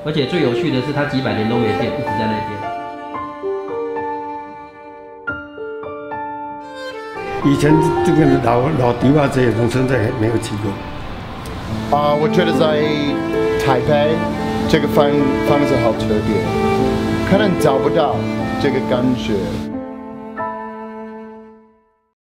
而且最有趣的是，它几百年都没变，一直在那边。 以前这个老迪瓦这种存在没有几个。 我觉得在台北这个房子好特别，可能找不到这个感觉。